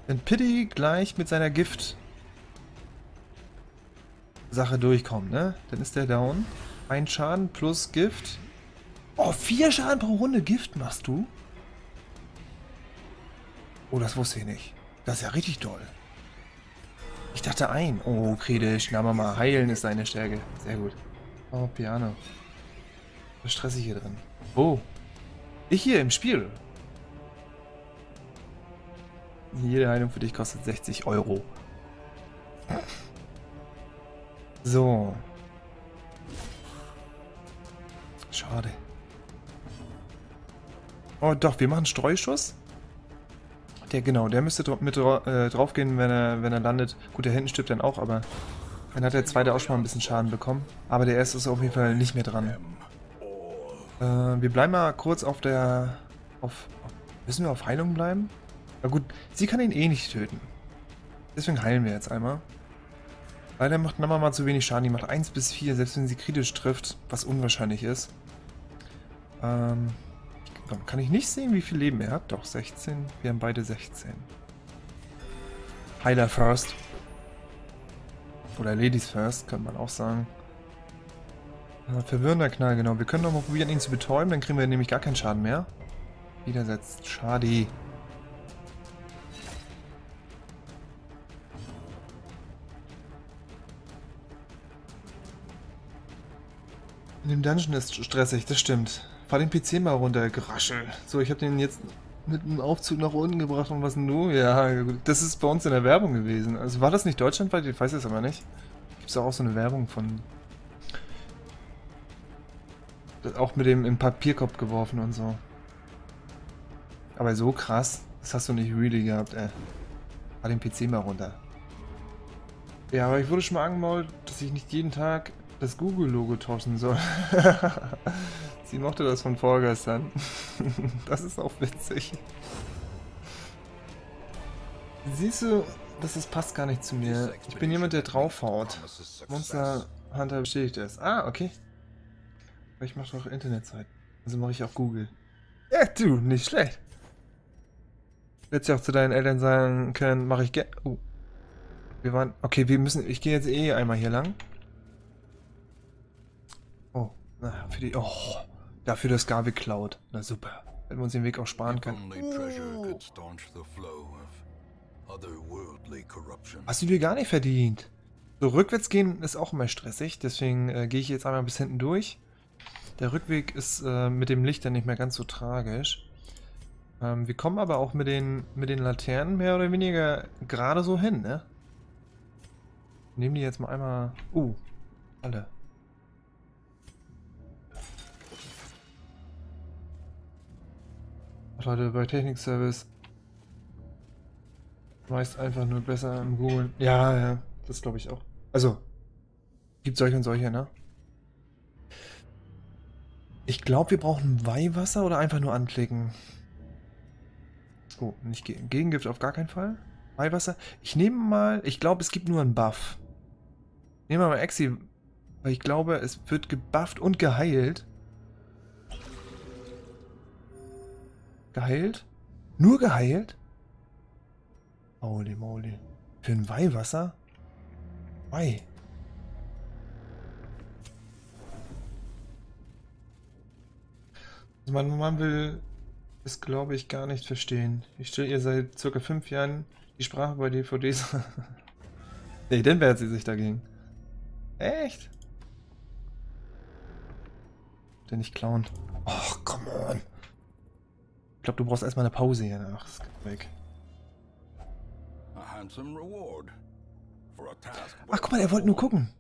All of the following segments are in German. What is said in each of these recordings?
Wenn Pity gleich mit seiner Gift-Sache durchkommt, ne? Dann ist der down. Ein Schaden plus Gift. Oh, 4 Schaden pro Runde Gift machst du? Oh, das wusste ich nicht. Das ist ja richtig doll. Ich dachte ein. Oh, kritisch. Na Mama, heilen ist seine Stärke. Sehr gut. Oh, Piano. Was stressig hier drin. Oh. Ich hier im Spiel. Jede Heilung für dich kostet 60 Euro. So. Schade. Oh doch, wir machen Streuschuss. Der müsste draufgehen, wenn er landet. Gut, der hinten stirbt dann auch, aber dann hat der zweite auch schon mal ein bisschen Schaden bekommen. Aber der erste ist auf jeden Fall nicht mehr dran. Wir bleiben mal kurz auf der... Müssen wir auf Heilung bleiben? Na gut, sie kann ihn eh nicht töten. Deswegen heilen wir jetzt einmal. Leider macht Nama mal zu wenig Schaden. Die macht 1 bis 4, selbst wenn sie kritisch trifft, was unwahrscheinlich ist. Kann ich nicht sehen, wie viel Leben er hat? Doch, 16. Wir haben beide 16. Heiler first. Oder Ladies first, könnte man auch sagen. Verwirrender Knall, genau. Wir können doch mal probieren, ihn zu betäuben, dann kriegen wir nämlich gar keinen Schaden mehr. Widersetzt. Schade. In dem Dungeon ist stressig, das stimmt. Fahr den PC mal runter, Geraschel. So, ich habe den jetzt mit einem Aufzug nach unten gebracht und was denn du? Ja, gut. Das ist bei uns in der Werbung gewesen. Also war das nicht deutschlandweit? Ich weiß es aber nicht. Gibt es auch so eine Werbung von... Auch mit dem im Papierkorb geworfen und so. Aber so krass, das hast du nicht really gehabt, ey. Fahr den PC mal runter. Ja, aber ich wurde schon mal angemault, dass ich nicht jeden Tag das Google-Logo tauschen soll. Sie mochte das von vorgestern. Das ist auch witzig. Siehst du, das passt gar nicht zu mir. Ich bin jemand, der draufhaut. Monster Hunter bestätigt es. Ah, okay. Ich mache doch Internetseiten. Also mache ich auch Google. Ja, du, nicht schlecht. Hättest ja auch zu deinen Eltern sagen können, mache ich gerne. Wir waren. Okay, ich gehe jetzt eh einmal hier lang. Oh, na, dafür das Garvey klaut. Na super. Hätten wir uns den Weg auch sparen können. Hast du dir gar nicht verdient. So, rückwärts gehen ist auch immer stressig. Deswegen gehe ich jetzt einmal bis hinten durch. Der Rückweg ist mit dem Licht dann nicht mehr ganz so tragisch. Wir kommen aber auch mit den Laternen mehr oder weniger gerade so hin, ne? Nehmen die jetzt mal einmal... alle. Leute, bei Technikservice meist einfach nur besser im Googlen. Ja, ja, das glaube ich auch. Also, gibt solche und solche, ne? Ich glaube, wir brauchen Weihwasser oder einfach nur anklicken. Oh, nicht Gegengift auf gar keinen Fall. Weihwasser. Ich nehme mal, ich glaube, es gibt nur einen Buff. Nehmen wir mal Exi, weil ich glaube, es wird gebufft und geheilt. Geheilt? Nur geheilt? Holy moly. Für ein Weihwasser? Weih. Also mein Mann will es, glaube ich, gar nicht verstehen. Ich stelle ihr seit circa 5 Jahren die Sprache bei DVDs. Nee, dann wehrt sie sich dagegen. Echt? Den nicht klauen. Och, come on. Ich glaube, du brauchst erstmal eine Pause hier nach. Das geht weg. Ach, guck mal, er wollte nur gucken.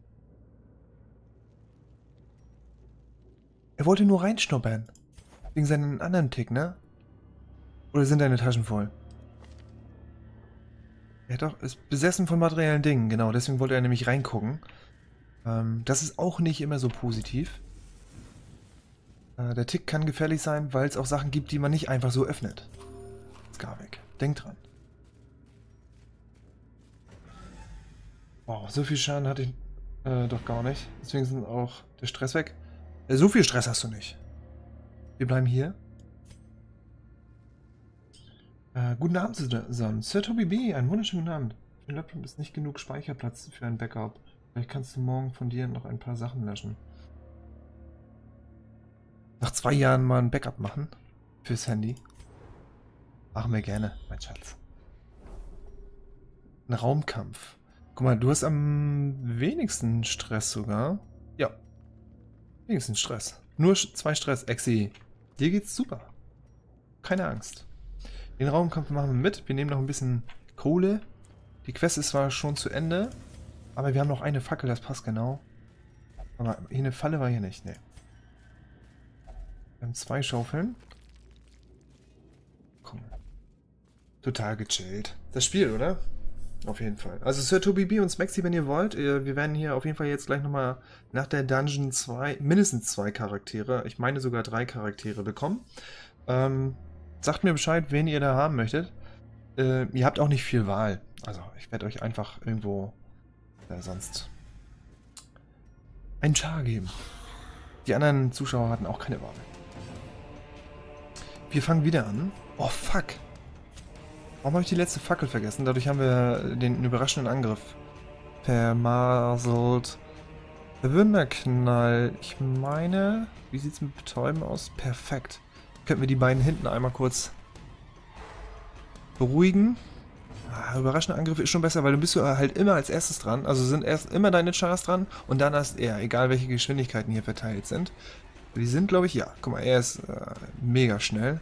Er wollte nur reinschnuppern. Wegen seinen anderen Tick, ne? Oder sind deine Taschen voll? Er ist besessen von materiellen Dingen, genau. Deswegen wollte er nämlich reingucken. Das ist auch nicht immer so positiv. Der Tick kann gefährlich sein, weil es auch Sachen gibt, die man nicht einfach so öffnet. Skarvik, denk dran. Wow, so viel Schaden hatte ich doch gar nicht. Deswegen sind auch der Stress weg. So viel Stress hast du nicht. Wir bleiben hier. Guten Abend zusammen. Sir Toby B., einen wunderschönen guten Abend. Mein Laptop ist nicht genug Speicherplatz für ein Backup. Vielleicht kannst du morgen von dir noch ein paar Sachen löschen. Nach 2 Jahren mal ein Backup machen. Fürs Handy. Machen wir gerne, mein Schatz. Ein Raumkampf. Guck mal, du hast am wenigsten Stress sogar. Ja. Wenigsten Stress. Nur 2 Stress, Exi. Dir geht's super. Keine Angst. Den Raumkampf machen wir mit. Wir nehmen noch ein bisschen Kohle. Die Quest ist zwar schon zu Ende, aber wir haben noch eine Fackel, das passt genau. Aber hier eine Falle war hier nicht, ne. Wir haben 2 Schaufeln. Komm. Total gechillt. Das Spiel, oder? Auf jeden Fall. Also Sir Toby B und Smexy, wenn ihr wollt. Wir werden hier auf jeden Fall jetzt gleich nochmal nach der Dungeon 2, mindestens 2 Charaktere, ich meine sogar 3 Charaktere bekommen. Sagt mir Bescheid, wen ihr da haben möchtet. Ihr habt auch nicht viel Wahl. Also ich werde euch einfach irgendwo sonst einen Char geben. Die anderen Zuschauer hatten auch keine Wahl. Wir fangen wieder an. Oh fuck. Warum habe ich die letzte Fackel vergessen? Dadurch haben wir den überraschenden Angriff vermaselt. Verwirrender Knall. Ich meine, wie sieht es mit Betäuben aus? Perfekt. Könnten wir die beiden hinten einmal kurz beruhigen. Überraschender Angriff ist schon besser, weil du bist halt immer als erstes dran. Also sind erst immer deine Chars dran und dann erst er, egal welche Geschwindigkeiten hier verteilt sind. Die sind, glaube ich, ja. Guck mal, er ist mega schnell.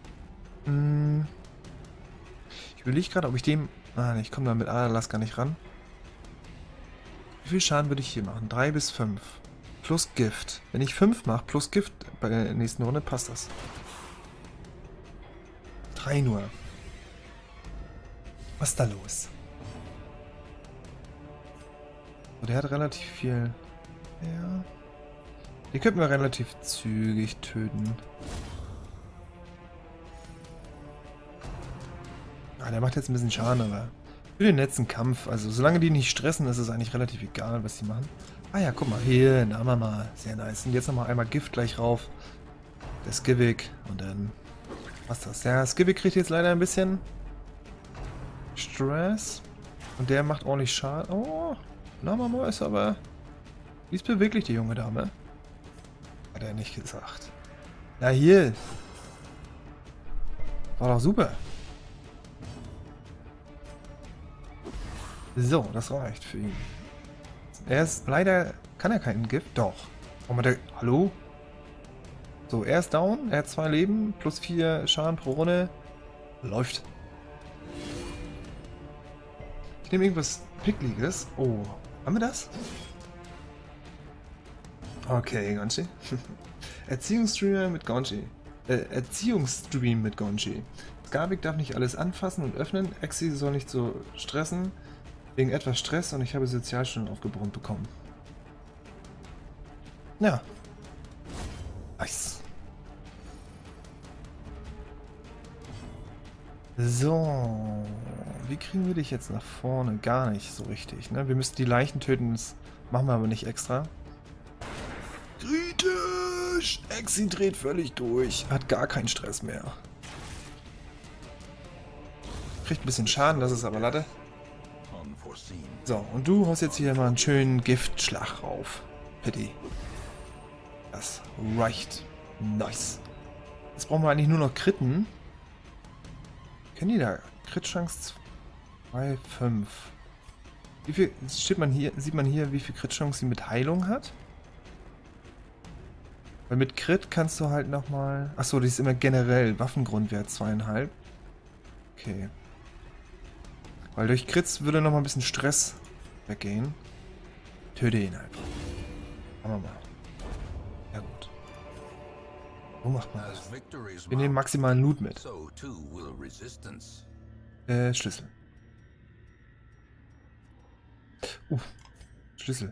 Ich überlege gerade, ob ich dem... ich komme da mit Alaska nicht ran. Wie viel Schaden würde ich hier machen? 3 bis 5. Plus Gift. Wenn ich 5 mache, plus Gift bei der nächsten Runde, passt das. 3 nur. Was ist da los? So, der hat relativ viel... Ja... Die könnten wir relativ zügig töten. Der macht jetzt ein bisschen Schaden, aber für den letzten Kampf, also solange die nicht stressen, ist es eigentlich relativ egal, was die machen. Ah ja, guck mal, hier, na mal, sehr nice. Und jetzt nochmal einmal Gift gleich rauf. Der Skivik und dann... Was ist das? Der Skivik kriegt jetzt leider ein bisschen Stress. Und der macht ordentlich Schaden. Oh, Mama ist aber... Die ist beweglich, die junge Dame. Hat er nicht gesagt. Na hier. War doch super. So, das reicht für ihn. Er ist leider... Kann er keinen Gift? Doch. Hallo? So, er ist down. Er hat 2 Leben. Plus 4 Schaden pro Runde. Läuft. Ich nehme irgendwas Pickliges. Oh, haben wir das? Okay, Gonchi. Erziehungsstream mit Gonchi. Erziehungsstream mit Gonchi. Skarbik darf nicht alles anfassen und öffnen. Exi soll nicht so stressen. Wegen etwas Stress und ich habe Sozialstunden aufgebrummt bekommen. Ja. Nice. So. Wie kriegen wir dich jetzt nach vorne? Gar nicht so richtig, ne? Wir müssen die Leichen töten, das machen wir aber nicht extra. Kritisch! Exi dreht völlig durch. Hat gar keinen Stress mehr. Kriegt ein bisschen Schaden, das ist aber Latte. So, und du hast jetzt hier mal einen schönen Giftschlag rauf. Pity. Das reicht. Nice. Jetzt brauchen wir eigentlich nur noch Kritten. Kennen die da? Crit-Chance 2, 5. Wie viel sieht man hier, wie viel Crit-Chance sie mit Heilung hat? Weil mit Crit kannst du halt nochmal... Achso, die ist immer generell. Waffengrundwert 2,5. Okay. Weil durch Crits würde nochmal ein bisschen Stress weggehen. Töte ihn einfach. Machen wir mal. Ja gut. Wo macht man das? Wir nehmen maximalen Loot mit. Schlüssel. Schlüssel.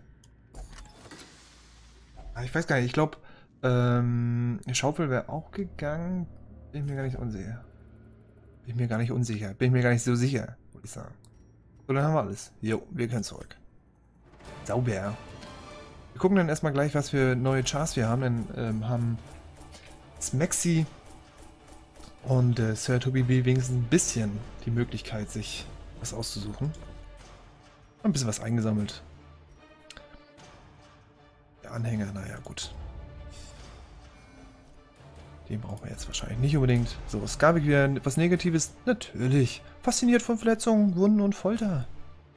Ich weiß gar nicht, ich glaube, Schaufel wäre auch gegangen. Bin ich mir gar nicht unsicher. Bin ich mir gar nicht so sicher, würde ich sagen. So, dann haben wir alles. Jo, wir können zurück. Sauber. Wir gucken dann erstmal gleich, was für neue Chars wir haben. Dann haben Smexy Und Sir Toby B wenigstens ein bisschen die Möglichkeit, sich was auszusuchen. Ein bisschen was eingesammelt. Der Anhänger, naja, gut. Den brauchen wir jetzt wahrscheinlich nicht unbedingt. So, Skavik wieder etwas Negatives? Natürlich. Fasziniert von Verletzungen, Wunden und Folter.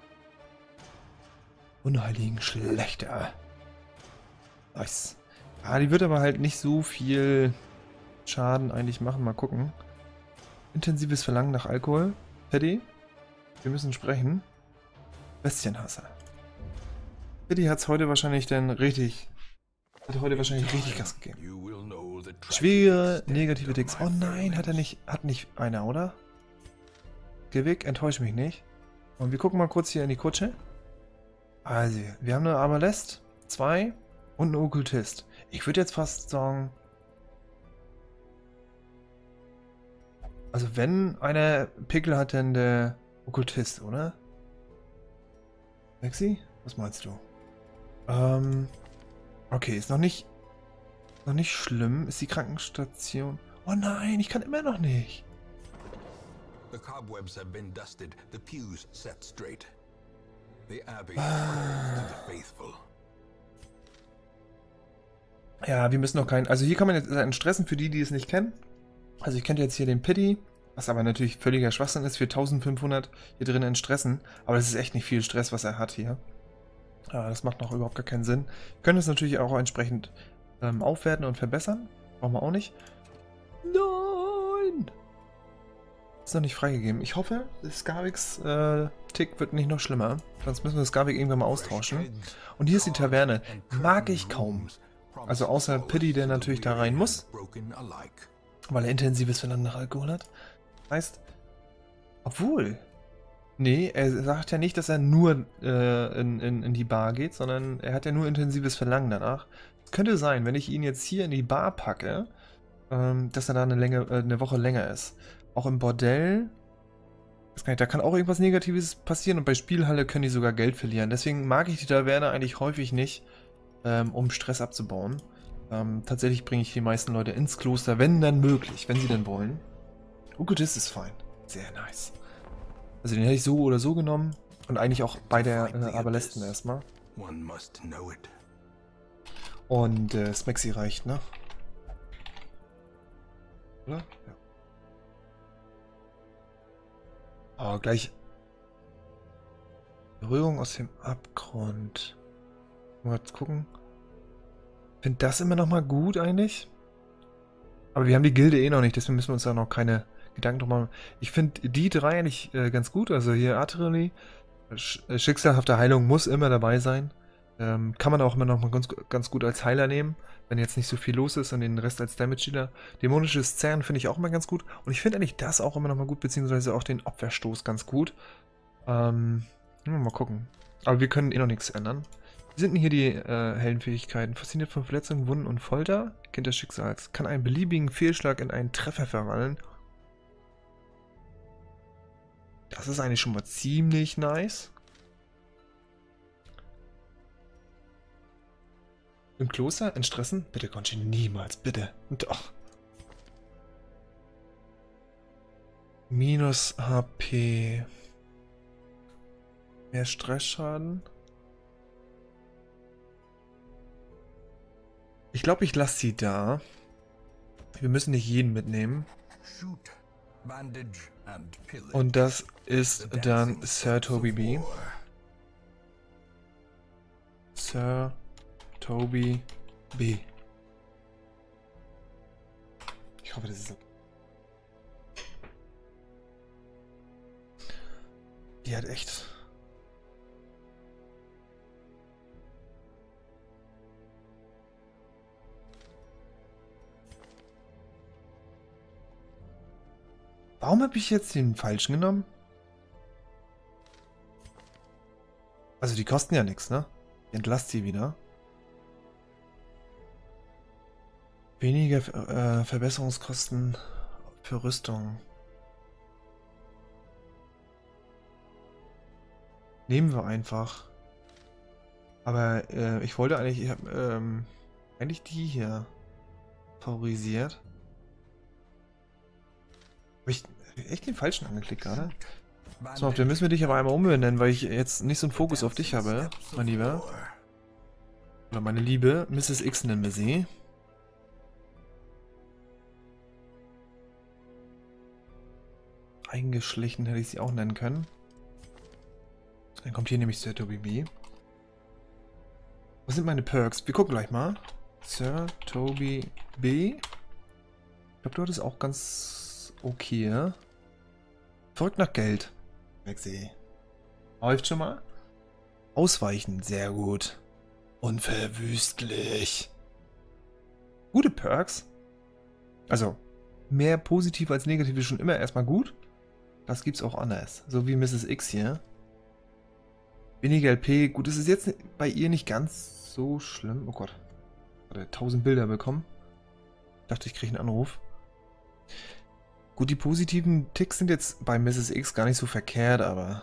Unheiligen Schlechter. Nice. Ah, die wird aber halt nicht so viel Schaden eigentlich machen. Mal gucken. Intensives Verlangen nach Alkohol. Paddy, wir müssen sprechen. Bestienhasser. Paddy hat es heute wahrscheinlich dann richtig... Hat heute wahrscheinlich richtig Gas gegeben. Schwere negative Ticks. Oh nein, hat nicht einer, oder? Geh weg, enttäusch mich nicht. Und wir gucken mal kurz hier in die Kutsche. Also, wir haben eine Arbalest, 2 und einen Okkultist. Ich würde jetzt fast sagen... Also wenn einer Pickel hat, dann der Okkultist, oder? Maxi? Was meinst du? Okay, ist noch nicht schlimm. Ist die Krankenstation... Oh nein, ich kann immer noch nicht. The cobwebs have been dusted, the pews set straight. The abbey to the faithful. Ja, wir müssen noch keinen... Also hier kann man jetzt entstressen für die, die es nicht kennen. Also ich könnte jetzt hier den Pity, was aber natürlich völliger Schwachsinn ist, für 1500 hier drin entstressen. Aber das ist echt nicht viel Stress, was er hat hier. Das macht noch überhaupt gar keinen Sinn. Wir können es natürlich auch entsprechend aufwerten und verbessern. Brauchen wir auch nicht. Nein! Ist noch nicht freigegeben. Ich hoffe, Skaviks Tick wird nicht noch schlimmer. Sonst müssen wir Skavik irgendwann mal austauschen. Und hier ist die Taverne. Mag ich kaum. Also außer Pity, der natürlich da rein muss. Weil er intensives Verlangen nach Alkohol hat. Heißt, obwohl... Nee, er sagt ja nicht, dass er nur in die Bar geht, sondern er hat ja nur intensives Verlangen danach. Es könnte sein, wenn ich ihn jetzt hier in die Bar packe, dass er da eine Woche länger ist. Auch im Bordell, da kann auch irgendwas Negatives passieren und bei Spielhalle können die sogar Geld verlieren. Deswegen mag ich die Taverne eigentlich häufig nicht, um Stress abzubauen. Tatsächlich bringe ich die meisten Leute ins Kloster, wenn dann möglich, wenn sie denn wollen. Okkultist ist fein. Sehr nice. Also den hätte ich so oder so genommen. Und eigentlich auch bei der Arbalesten erstmal. Und Smexy reicht, ne? Oder? Ja. Oh, gleich. Berührung aus dem Abgrund. Mal gucken. Ich finde das immer noch mal gut eigentlich. Aber wir haben die Gilde eh noch nicht, deswegen müssen wir uns da noch keine Gedanken drum machen. Ich finde die drei eigentlich ganz gut. Also hier Artillerie, schicksalhafte Heilung muss immer dabei sein. Kann man auch immer noch mal ganz gut als Heiler nehmen, wenn jetzt nicht so viel los ist und den Rest als Damage-Dealer. Dämonisches Zerren finde ich auch immer ganz gut. Und ich finde eigentlich das auch immer noch mal gut, beziehungsweise auch den Abwehrstoß ganz gut. Mal gucken. Aber wir können eh noch nichts ändern. Wie sind denn hier die Heldenfähigkeiten? Fasziniert von Verletzungen, Wunden und Folter. Kind des Schicksals. Kann einen beliebigen Fehlschlag in einen Treffer verwandeln. Das ist eigentlich schon mal ziemlich nice. Im Kloster entstressen? Bitte, Conchi, niemals, bitte. Doch. Minus HP. Mehr Stressschaden. Ich glaube, ich lasse sie da. Wir müssen nicht jeden mitnehmen. Und das ist dann Sir Toby B. Sir Toby B. Ich hoffe, das ist okay. Die hat echt... Warum habe ich jetzt den falschen genommen? Also die kosten ja nichts, ne? Ich entlasse die wieder. Weniger Verbesserungskosten für Rüstung. Nehmen wir einfach. Aber ich wollte eigentlich, ich habe eigentlich die hier favorisiert. Habe ich echt den falschen angeklickt gerade? So, auf den müssen wir dich aber einmal umbenennen, weil ich jetzt nicht so einen Fokus auf dich habe, mein Lieber. Oder meine Liebe. Mrs. X nennen wir sie. Eingeschlichen hätte ich sie auch nennen können. Dann kommt hier nämlich Sir Toby B. Was sind meine Perks? Wir gucken gleich mal. Sir Toby B. Ich glaube, du hattest auch ganz okay, ja? Verrückt nach Geld. Wechsel. Läuft schon mal. Ausweichen, sehr gut. Unverwüstlich. Gute Perks. Also, mehr positiv als negativ ist schon immer erstmal gut. Das gibt's auch anders. So wie Mrs. X hier. Weniger LP. Gut, es ist jetzt bei ihr nicht ganz so schlimm. Oh Gott. Hat er 1000 Bilder bekommen. Dachte, ich kriege einen Anruf. Gut, die positiven Ticks sind jetzt bei Mrs. X gar nicht so verkehrt, aber...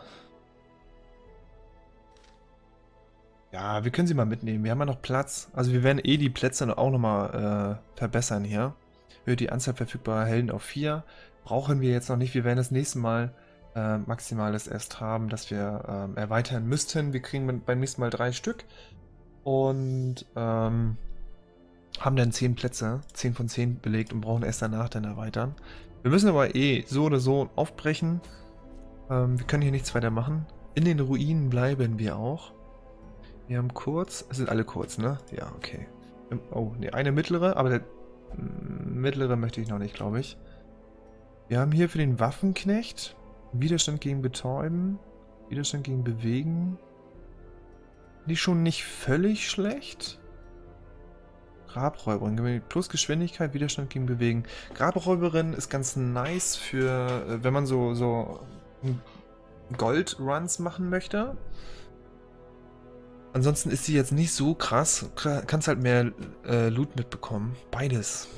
Ja, wir können sie mal mitnehmen. Wir haben ja noch Platz. Also wir werden eh die Plätze auch nochmal verbessern hier. Erhöht die Anzahl verfügbarer Helden auf 4. Brauchen wir jetzt noch nicht. Wir werden das nächste Mal Maximales erst haben, dass wir erweitern müssten. Wir kriegen beim nächsten Mal 3 Stück. Und haben dann 10 Plätze, 10 von 10 belegt und brauchen erst danach dann erweitern. Wir müssen aber eh so oder so aufbrechen. Wir können hier nichts weiter machen. In den Ruinen bleiben wir auch. Wir haben kurz, es sind alle kurz, ne? Ja, okay. Oh, ne, eine mittlere, aber der mittlere möchte ich noch nicht, glaube ich. Wir haben hier für den Waffenknecht Widerstand gegen Betäuben, Widerstand gegen Bewegen. Die schon nicht völlig schlecht. Grabräuberin, plus Geschwindigkeit, Widerstand gegen Bewegen. Grabräuberin ist ganz nice für, wenn man so Gold-Runs machen möchte. Ansonsten ist sie jetzt nicht so krass. Kannst halt mehr Loot mitbekommen. Beides.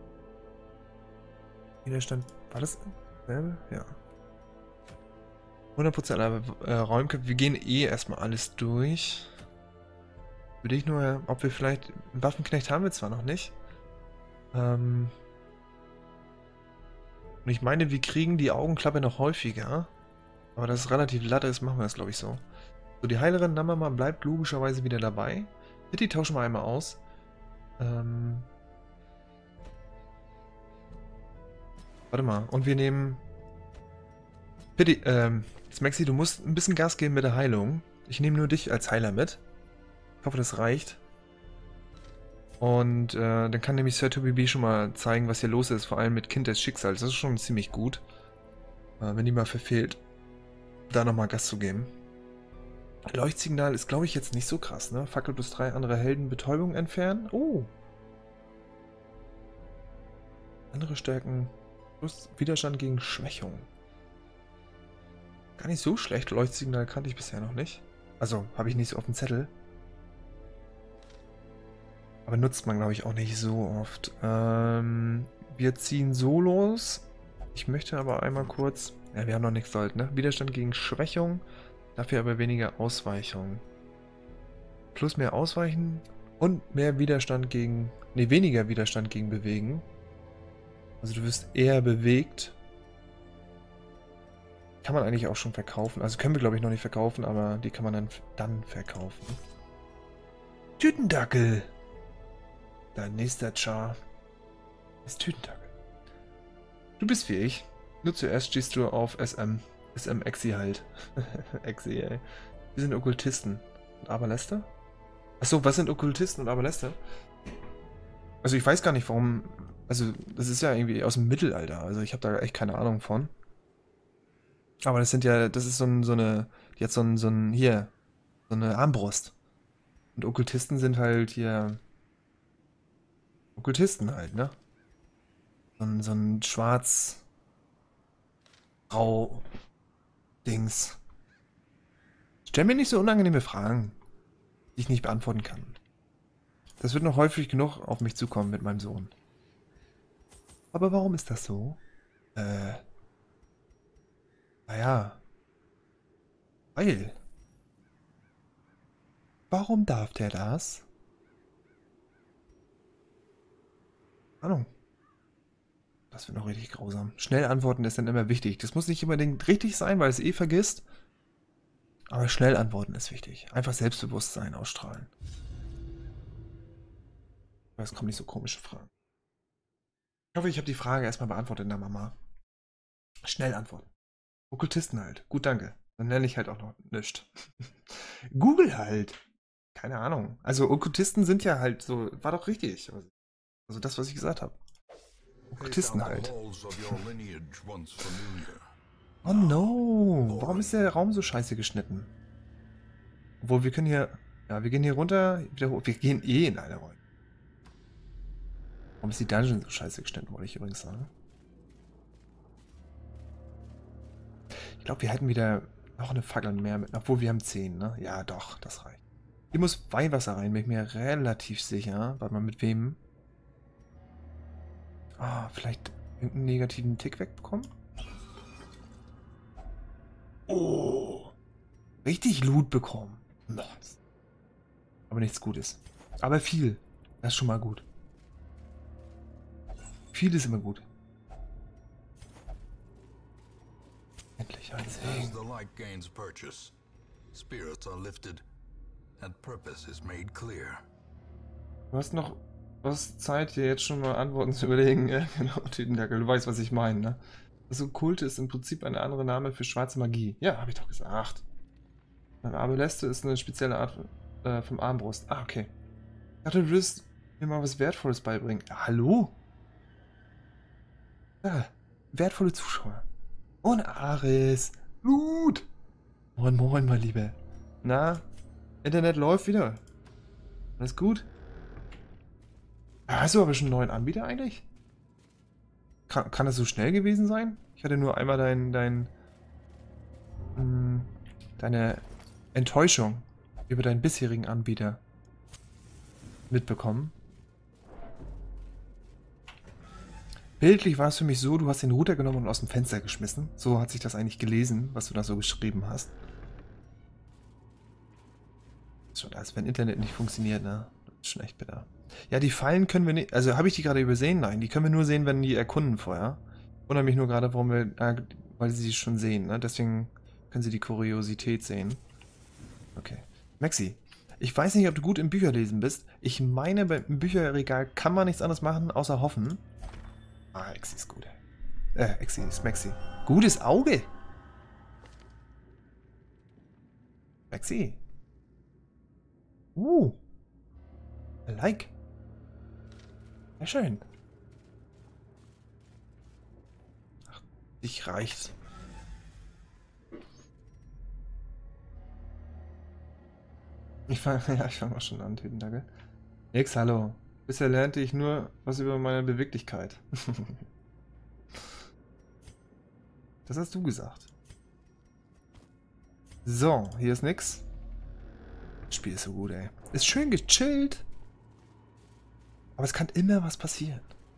Widerstand. War das selbe? Ja. 100% aller Räumköpfe. Wir gehen eh erstmal alles durch. Würde ich nur, ob wir vielleicht... Einen Waffenknecht haben wir zwar noch nicht. Und ich meine, wir kriegen die Augenklappe noch häufiger. Aber das ist relativ latte ist, machen wir das, glaube ich, so. So, die Heilerin Namama bleibt logischerweise wieder dabei. Die tauschen wir einmal aus. Warte mal. Und wir nehmen... Bitte, Smexy, du musst ein bisschen Gas geben mit der Heilung. Ich nehme nur dich als Heiler mit. Ich hoffe, das reicht. Und dann kann nämlich Sir Toby B schon mal zeigen, was hier los ist. Vor allem mit Kind des Schicksals. Das ist schon ziemlich gut. Wenn die mal verfehlt, da nochmal Gas zu geben. Leuchtsignal ist, glaube ich, jetzt nicht so krass, ne? Fackel plus 3 andere Helden Betäubung entfernen. Oh. Andere Stärken plus Widerstand gegen Schwächung. Gar nicht so schlecht. Leuchtsignal kannte ich bisher noch nicht. Also, habe ich nicht so auf dem Zettel. Aber nutzt man, glaube ich, auch nicht so oft. Wir ziehen Solos. Ich möchte aber einmal kurz... Ja, wir haben noch nichts Sold, ne? Widerstand gegen Schwächung. Dafür aber weniger Ausweichung. Plus mehr Ausweichen und mehr Widerstand gegen... Ne, weniger Widerstand gegen Bewegen. Also du wirst eher bewegt. Kann man eigentlich auch schon verkaufen. Also können wir, glaube ich, noch nicht verkaufen, aber die kann man dann verkaufen. Tütendackel! Dein nächster Char ist Tütendackel. Du bist wie ich. Nur zuerst stehst du auf SM. SM Exi halt. Exi, ey. Wir sind Okkultisten. Und Aberläster? Achso, was sind Okkultisten und Aberläster? Also ich weiß gar nicht, warum... Also das ist ja irgendwie aus dem Mittelalter. Also ich habe da echt keine Ahnung von. Aber das sind ja... Das ist so eine... Die hat so ein... Hier. So eine Armbrust. Und Okkultisten sind halt hier... Okkultisten halt, ne? So ein schwarz-grau-Dings. Stell mir nicht so unangenehme Fragen, die ich nicht beantworten kann. Das wird noch häufig genug auf mich zukommen mit meinem Sohn. Aber warum ist das so? Naja. Weil. Warum darf der das? Ahnung. Das wird noch richtig grausam. Schnell antworten ist dann immer wichtig. Das muss nicht unbedingt richtig sein, weil es eh vergisst. Aber schnell antworten ist wichtig. Einfach Selbstbewusstsein ausstrahlen. Aber es kommen nicht so komische Fragen. Ich hoffe, ich habe die Frage erstmal beantwortet in der Mama. Schnell antworten. Okkultisten halt. Gut, danke. Dann nenne ich halt auch noch nichts. Google halt. Keine Ahnung. Also Okkultisten sind ja halt so, war doch richtig. Also das, was ich gesagt habe. Okkultisten halt. Oh no. Warum ist der Raum so scheiße geschnitten? Obwohl, wir können hier, ja, wir gehen hier runter, wieder hoch. Wir gehen eh in eine Räume. Warum ist die Dungeon so scheiße geschnitten, wollte ich übrigens sagen. Ich glaube, wir hätten wieder noch eine Fackel mehr mit. Obwohl, wir haben 10, ne? Ja, doch, das reicht. Hier muss Weihwasser rein, bin ich mir relativ sicher. Warte mal, mit wem? Ah, vielleicht irgendeinen negativen Tick wegbekommen? Oh. Richtig Loot bekommen. Nice. Aber nichts Gutes. Aber viel. Das ist schon mal gut. Viel ist immer gut. Endlich ein Segen. As the light gains purchase, spirits are lifted and purpose is made clear. Du hast noch was Zeit, dir jetzt schon mal Antworten zu überlegen. Ja, genau, Tütendackel, du weißt, was ich meine, ne? Das Okkulte ist im Prinzip ein anderer Name für schwarze Magie. Ja, habe ich doch gesagt. Eine Arbaleste ist eine spezielle Art vom Armbrust. Ah, okay. Ich dachte, du würdest mir mal was Wertvolles beibringen. Ja, hallo? Ja, wertvolle Zuschauer. Und Ares. Loot. Moin, moin, mein Lieber. Na, Internet läuft wieder. Alles gut? Hast du aber schon einen neuen Anbieter eigentlich? Kann das so schnell gewesen sein? Ich hatte nur einmal deine Enttäuschung über deinen bisherigen Anbieter mitbekommen. Bildlich war es für mich so, du hast den Router genommen und aus dem Fenster geschmissen. So hat sich das eigentlich gelesen, was du da so geschrieben hast. Ist schon, als wenn Internet nicht funktioniert, ne? Das ist schon echt bitter. Ja, die Fallen können wir nicht. Also habe ich die gerade übersehen? Nein, die können wir nur sehen, wenn die erkunden vorher. Wundere mich nur gerade, warum wir. Weil sie sie schon sehen, ne? Deswegen können sie die Kuriosität sehen. Okay. Maxi, ich weiß nicht, ob du gut im Bücherlesen bist. Ich meine, beim Bücherregal kann man nichts anderes machen, außer hoffen. Ah, Exi ist gut. Exi ist Maxi. Gutes Auge! Maxi. I like. Sehr schön. Ach, dich reicht's. Ich fang mal schon an, Tütendackel. Nix, hallo. Bisher lernte ich nur was über meine Beweglichkeit. Das hast du gesagt. So, hier ist nix. Das Spiel ist so gut, ey. Ist schön gechillt. Aber es kann immer was passieren.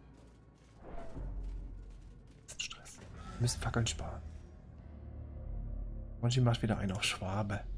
Das ist Stress. Wir müssen Fackeln sparen. Monchi macht wieder einen auf Schwabe.